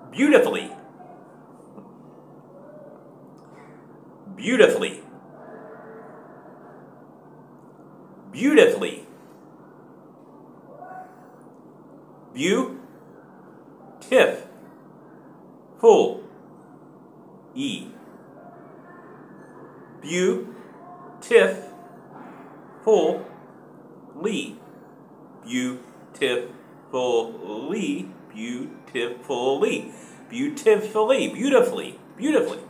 Beautifully. Beautifully. Beautifully. Beautiful. E. Beautifully. Beautifully. Beautifully. Beautifully. Beautifully. Beautifully.